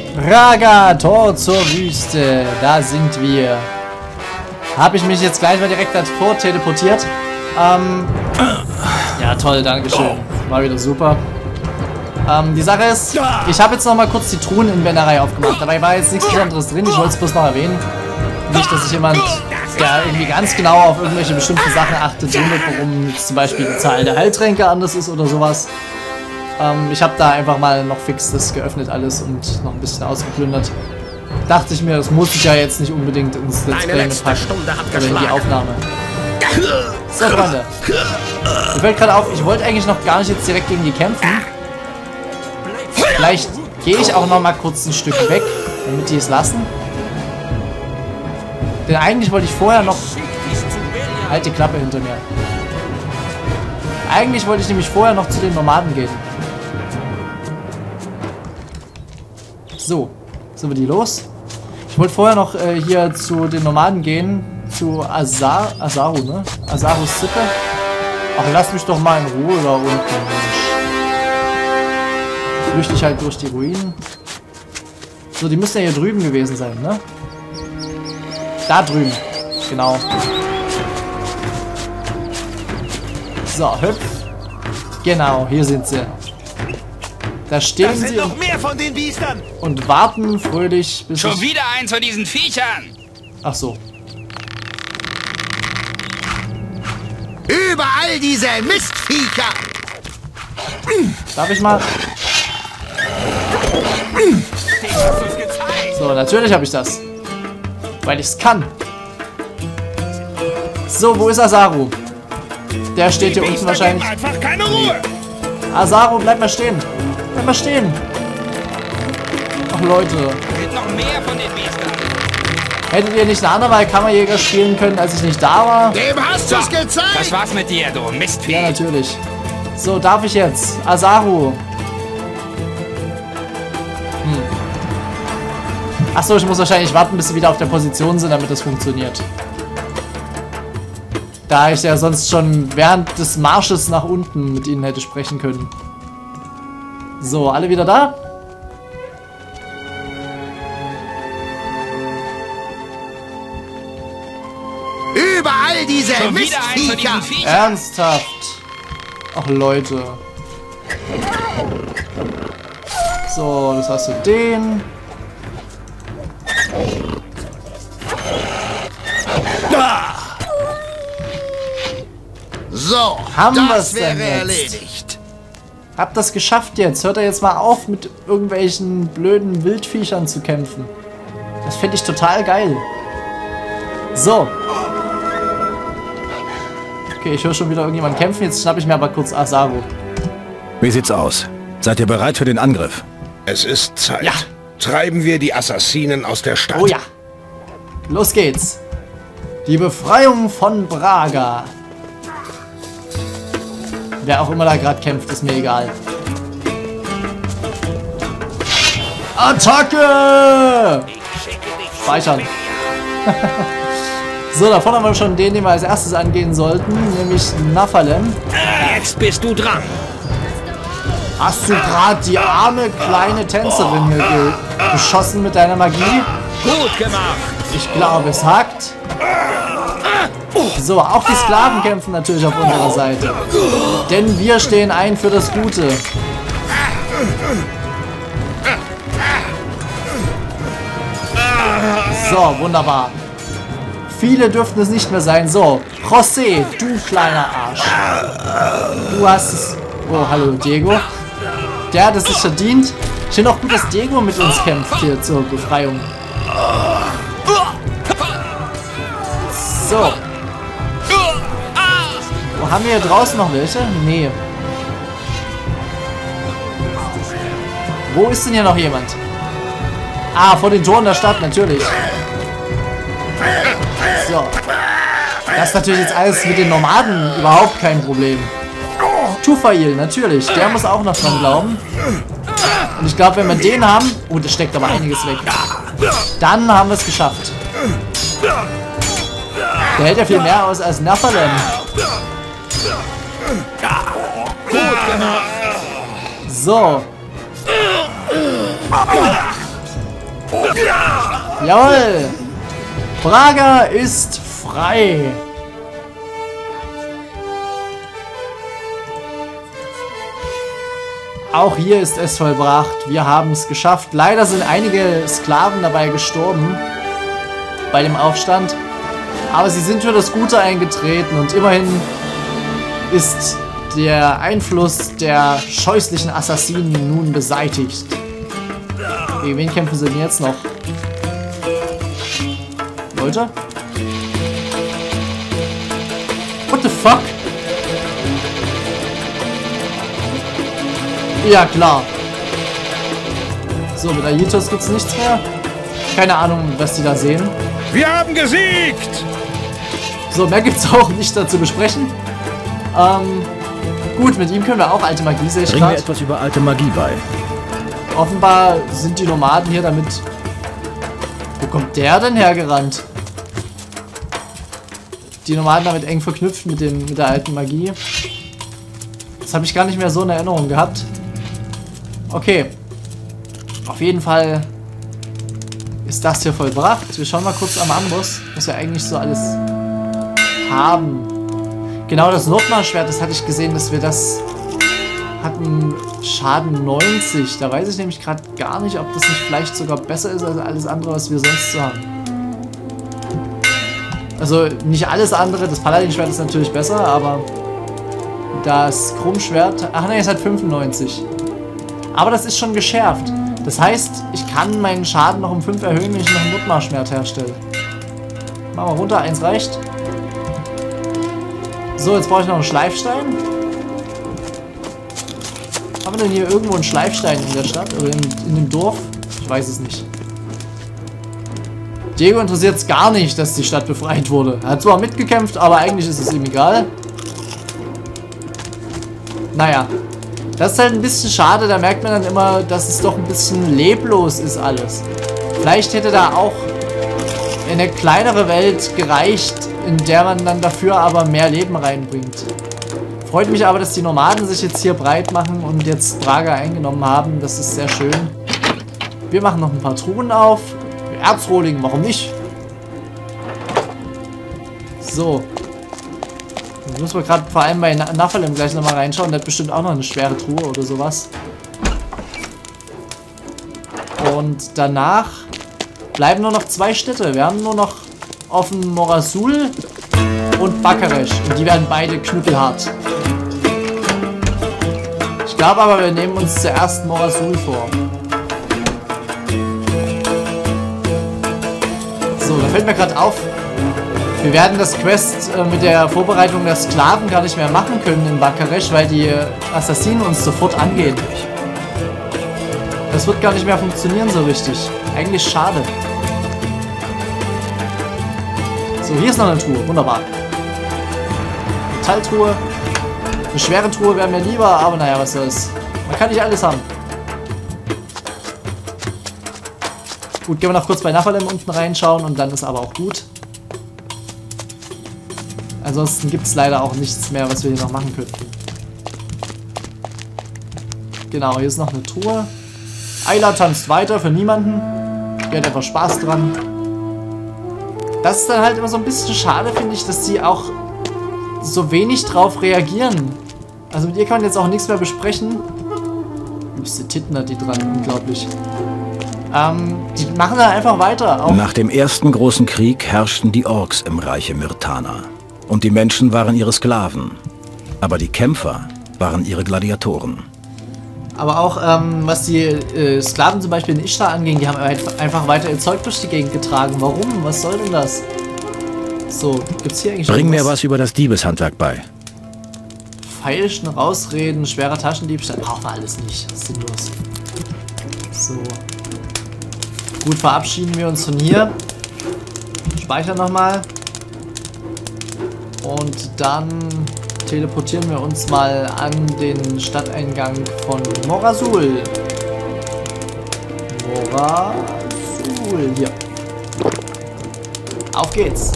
Braga, Tor zur Wüste. Da sind wir. Habe ich mich jetzt gleich mal direkt davor teleportiert. Ja, toll, dankeschön. War wieder super. Die Sache ist, ich habe jetzt noch mal kurz die Truheninventarei aufgemacht. Dabei war jetzt nichts Besonderes drin. Ich wollte es bloß noch erwähnen. Nicht, dass sich jemand, der irgendwie ganz genau auf irgendwelche bestimmten Sachen achtet, wundert, warum jetzt zum Beispiel die Zahl der Heiltränke anders ist oder sowas. Ich habe da einfach mal noch fix das geöffnet alles und noch ein bisschen ausgeplündert. Dachte ich mir, das muss ich ja jetzt nicht unbedingt ins Let's Play mitpacken. Oder in die Aufnahme. So, Freunde. Mir fällt gerade auf, ich wollte eigentlich noch gar nicht jetzt direkt gegen die kämpfen. Vielleicht gehe ich auch noch mal kurz ein Stück weg, damit die es lassen. Denn eigentlich wollte ich vorher noch... Halt die Klappe hinter mir. Eigentlich wollte ich nämlich vorher noch zu den Nomaden gehen. So, sind wir die los? Ich wollte vorher noch hier zu den Nomaden gehen. Zu Azaru, ne? Azarus Sippe. Ach, lass mich doch mal in Ruhe da unten, Mensch. Flüchte ich halt durch die Ruinen. So, die müssen ja hier drüben gewesen sein, ne? Da drüben. Genau. So, hüpf. Genau, hier sind sie. Da stehen sie noch mehr von den Biestern. Und warten fröhlich bis schon wieder eins von diesen Viechern. Ach so. Überall diese Mistviecher. Darf ich mal? So, natürlich habe ich das. Weil ich es kann. So, wo ist Azaru? Der steht hier unten wahrscheinlich. Einfach keine Ruhe. Azaru, bleib mal stehen. Bleib mal stehen. Ach, Leute. Noch mehr von den Biestern. Hättet ihr nicht ein andermal Kammerjäger spielen können, als ich nicht da war? Dem hast du's gezeigt. Das war's mit dir, du Mistvieh. Ja, natürlich. So, darf ich jetzt? Azaru. Achso, ich muss wahrscheinlich warten, bis sie wieder auf der Position sind, damit das funktioniert. Da ich ja sonst schon während des Marsches nach unten mit ihnen hätte sprechen können. So, alle wieder da? Überall diese Schon wieder eins von Mistviecher. diesen Viechern. Ernsthaft? Ach, Leute. So, das hast du den. So, Haben wir's das denn wäre jetzt? erledigt. Habt das geschafft jetzt. Hört er jetzt mal auf, mit irgendwelchen blöden Wildviechern zu kämpfen. Das fände ich total geil. So. Okay, ich höre schon wieder irgendjemand kämpfen. Jetzt schnappe ich mir aber kurz Azaru. Wie sieht's aus? Seid ihr bereit für den Angriff? Es ist Zeit. Ja. Treiben wir die Assassinen aus der Stadt. Oh ja. Los geht's. Die Befreiung von Braga. Wer auch immer da gerade kämpft, ist mir egal. Attacke! Speichern. So, da vorne haben wir schon den wir als erstes angehen sollten, nämlich Naphalem. Jetzt bist du dran. Hast du gerade die arme kleine Tänzerin hier geschossen mit deiner Magie? Gut gemacht. Ich glaube, es hackt. So, auch die Sklaven kämpfen natürlich auf unserer Seite. Denn wir stehen ein für das Gute. So, wunderbar. Viele dürften es nicht mehr sein. So, José, du kleiner Arsch. Du hast es... Oh, hallo, Diego. Der hat es sich verdient. Ich finde auch gut, dass Diego mit uns kämpft hier zur Befreiung. So. Wo haben wir hier draußen noch welche? Nee. Wo ist denn hier noch jemand? Ah, vor den Toren der Stadt, natürlich. So. Das ist natürlich jetzt alles mit den Nomaden überhaupt kein Problem. Tufail, natürlich. Der muss auch noch dran glauben. Und ich glaube, wenn wir den haben... Oh, das steckt aber einiges weg. Dann haben wir es geschafft. Der hält ja viel mehr aus als Naphalem. So. Jawohl! Braga ist frei! Auch hier ist es vollbracht. Wir haben es geschafft. Leider sind einige Sklaven dabei gestorben. Bei dem Aufstand. Aber sie sind für das Gute eingetreten. Und immerhin ist der Einfluss der scheußlichen Assassinen nun beseitigt. Gegen wen kämpfen sie denn jetzt noch? Leute? What the fuck? Ja, klar. So, mit Aitos gibt's nichts mehr. Keine Ahnung, was die da sehen. Wir haben gesiegt! So, mehr gibt's auch nicht dazu besprechen. Gut, mit ihm können wir auch alte Magie, sehe ich Bring mir gerade. etwas über alte Magie bei. Offenbar sind die Nomaden hier damit... Wo kommt der denn hergerannt? Die Nomaden damit eng verknüpft mit der alten Magie. Das habe ich gar nicht mehr so in Erinnerung gehabt. Okay. Auf jeden Fall ist das hier vollbracht. Wir schauen mal kurz am Amboss, was wir eigentlich so alles haben. Genau, das Nordmarschwert, das hatte ich gesehen, dass wir das hatten. Schaden 90. Da weiß ich nämlich gerade gar nicht, ob das nicht vielleicht sogar besser ist als alles andere, was wir sonst so haben. Also nicht alles andere. Das Paladin-Schwert ist natürlich besser, aber das Krummschwert... Ach ne, es hat 95. Aber das ist schon geschärft. Das heißt, ich kann meinen Schaden noch um 5 erhöhen, wenn ich noch ein Notmarschwert herstelle. Machen wir runter, 1 reicht. So, jetzt brauche ich noch einen Schleifstein. Haben wir denn hier irgendwo einen Schleifstein in der Stadt? Oder in dem Dorf? Ich weiß es nicht. Diego interessiert es gar nicht, dass die Stadt befreit wurde. Er hat zwar mitgekämpft, aber eigentlich ist es ihm egal. Naja. Das ist halt ein bisschen schade. Da merkt man dann immer, dass es doch ein bisschen leblos ist alles. Vielleicht hätte da auch eine kleinere Welt gereicht, in der man dann dafür aber mehr Leben reinbringt. Freut mich aber, dass die Nomaden sich jetzt hier breit machen und jetzt Braga eingenommen haben. Das ist sehr schön. Wir machen noch ein paar Truhen auf. Erzrohling, warum nicht? So. Jetzt müssen wir gerade vor allem bei Nephalem gleich nochmal reinschauen. Der hat bestimmt auch noch eine schwere Truhe oder sowas. Und danach bleiben nur noch 2 Städte. Wir haben nur noch offen Morasul und Bakaresh. Und die werden beide knüppelhart. Ich glaube aber, wir nehmen uns zuerst Morasul vor. So, da fällt mir gerade auf, wir werden das Quest mit der Vorbereitung der Sklaven gar nicht mehr machen können in Bakaresh, weil die Assassinen uns sofort angehen. Das wird gar nicht mehr funktionieren so richtig. Eigentlich schade. So, hier ist noch eine Truhe. Wunderbar. Metalltruhe. Eine schwere Truhe wäre mir lieber, aber naja, was soll's. Man kann nicht alles haben. Gut, gehen wir noch kurz bei Nephalem unten reinschauen und dann ist aber auch gut. Ansonsten gibt es leider auch nichts mehr, was wir hier noch machen könnten. Genau, hier ist noch eine Truhe. Ayla tanzt weiter für niemanden. Die hat einfach Spaß dran. Das ist dann halt immer so ein bisschen schade, finde ich, dass die auch so wenig drauf reagieren. Also mit ihr kann man jetzt auch nichts mehr besprechen. Übste Titten hat die dran, unglaublich. Die machen dann einfach weiter. Auch Nach dem ersten großen Krieg herrschten die Orks im Reiche Myrtana. Und die Menschen waren ihre Sklaven. Aber die Kämpfer waren ihre Gladiatoren. aber auch, was die Sklaven zum Beispiel in Ishtar anging, die haben einfach weiter ihr Zeug durch die Gegend getragen. Warum? Was soll denn das? So, gibt's hier eigentlich Bring mir irgendwas? was über das Diebeshandwerk bei. Feilschen, Rausreden, schwerer Taschendiebstahl. Brauchen wir alles nicht. Das ist sinnlos. So. Gut, verabschieden wir uns von hier. Speichern nochmal. Und dann teleportieren wir uns mal an den Stadteingang von Morasul. Morasul, hier. Auf geht's.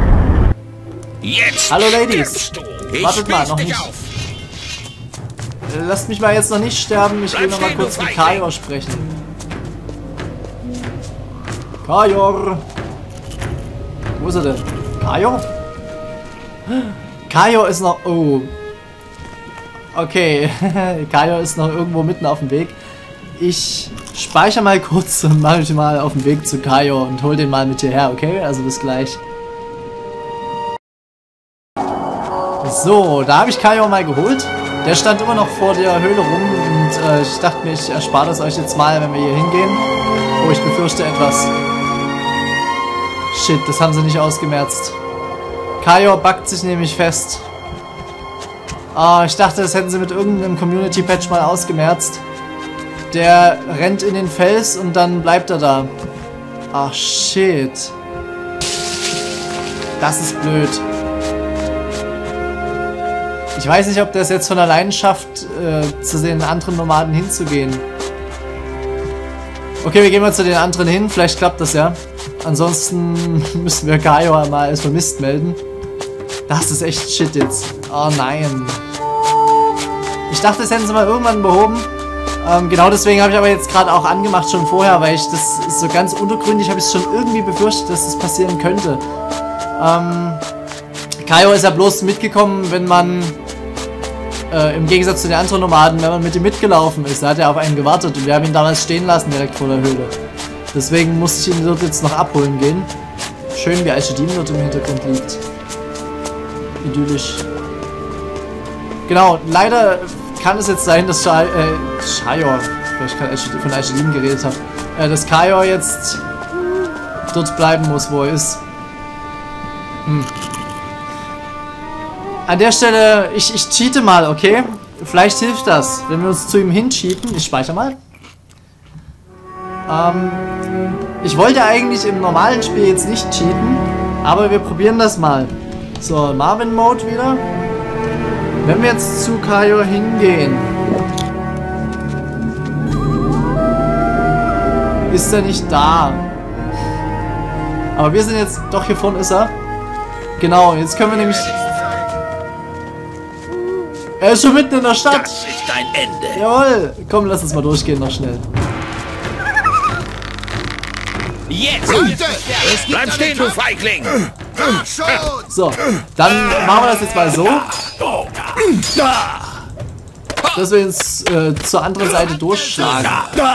Jetzt Hallo Ladies. kämpfst du. Ich Wartet mal, spieß noch dich nicht. auf. lasst mich mal jetzt noch nicht sterben. Ich will noch mal kurz mit Kajor sprechen. Kajor! Wo ist er denn? Kajor? Kajor ist noch... Oh. Okay. Kajor ist noch irgendwo mitten auf dem Weg. Ich speichere mal kurz und mache mich mal auf den Weg zu Kajor und hol den mal mit hierher, okay? Also bis gleich. So, da habe ich Kajor mal geholt. Der stand immer noch vor der Höhle rum und ich dachte mir, ich erspare das euch jetzt mal, wenn wir hier hingehen. Oh, ich befürchte etwas. Shit, das haben sie nicht ausgemerzt. Kajor backt sich nämlich fest. Ah, ich dachte, das hätten sie mit irgendeinem Community-Patch mal ausgemerzt. Der rennt in den Fels und dann bleibt er da. Ach, shit. Das ist blöd. Ich weiß nicht, ob der es jetzt von allein schafft, zu den anderen Nomaden hinzugehen. Okay, wir gehen mal zu den anderen hin. Vielleicht klappt das ja. Ansonsten müssen wir Kajor mal als vermisst melden. Das ist echt shit jetzt. Oh nein. Ich dachte, das hätten sie mal irgendwann behoben. Genau deswegen habe ich aber jetzt gerade auch angemacht, schon vorher, weil ich das so ganz untergründig habe ich schon irgendwie befürchtet, dass das passieren könnte. Kajor ist ja bloß mitgekommen, wenn man im Gegensatz zu den anderen Nomaden, wenn man mit ihm mitgelaufen ist. Da hat er auf einen gewartet und wir haben ihn damals stehen lassen, direkt vor der Höhle. Deswegen musste ich ihn dort jetzt noch abholen gehen. Schön, wie Aishidin dort im Hintergrund liegt. Idyllisch. Genau, leider kann es jetzt sein, dass Kajor, weil ich gerade von Aishidin geredet habe, dass Kajor jetzt dort bleiben muss, wo er ist. An der Stelle, ich cheate mal, okay? Vielleicht hilft das, wenn wir uns zu ihm hincheaten. Ich speichere mal. Ich wollte eigentlich im normalen Spiel jetzt nicht cheaten, aber wir probieren das mal. So, Marvin-Mode wieder. Wenn wir jetzt zu Kajor hingehen, ist er nicht da. Aber wir sind jetzt, doch hier vorne ist er. Genau, jetzt können wir nämlich... Er ist schon mitten in der Stadt. Das ist dein Ende. Jawohl. Komm, lass uns mal durchgehen noch schnell. Jetzt! Bleib stehen, du Feigling! So, dann machen wir das jetzt mal so, dass wir uns zur anderen Seite durchschlagen.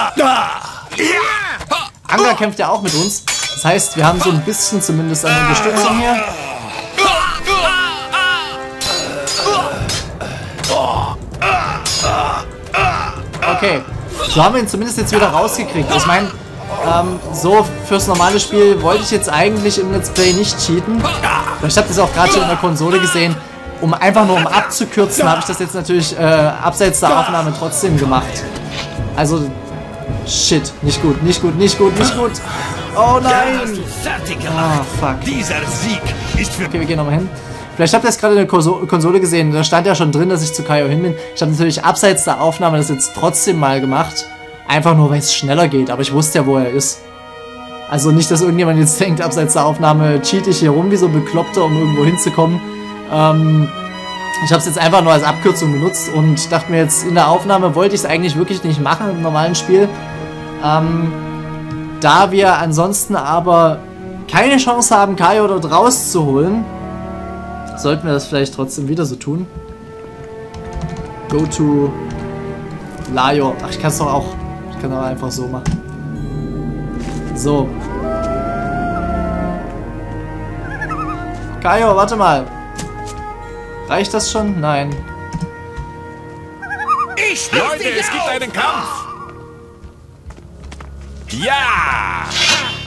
Anga kämpft ja auch mit uns. Das heißt, wir haben so ein bisschen zumindest eine Unterstützung hier. Okay, so haben wir ihn zumindest jetzt wieder rausgekriegt. Ich meine, so fürs normale Spiel wollte ich jetzt eigentlich im Let's Play nicht cheaten. Ich habe das auch gerade schon in der Konsole gesehen. Einfach nur um abzukürzen, habe ich das jetzt natürlich abseits der Aufnahme trotzdem gemacht. Also, shit, nicht gut, nicht gut, nicht gut, nicht gut. Oh nein! Ah, fuck. Dieser Sieg ist für... Okay, wir gehen nochmal hin. Vielleicht habt ihr es gerade in der Konsole gesehen, da stand ja schon drin, dass ich zu Kajor hin bin. Ich habe natürlich abseits der Aufnahme das jetzt trotzdem mal gemacht. Einfach nur, weil es schneller geht, aber ich wusste ja, wo er ist. Also nicht, dass irgendjemand jetzt denkt, abseits der Aufnahme cheat ich hier rum wie so ein Bekloppter, um irgendwo hinzukommen. Ich habe es jetzt einfach nur als Abkürzung benutzt und dachte mir jetzt, in der Aufnahme wollte ich es eigentlich wirklich nicht machen im normalen Spiel. Da wir ansonsten aber keine Chance haben, Kajor dort rauszuholen, sollten wir das vielleicht trotzdem wieder so tun. Go to Lajor. Ach, ich kann es doch auch. Ich kann aber einfach so machen. So. Kajor, warte mal. Reicht das schon? Nein. Leute, es gibt einen Kampf! Ja!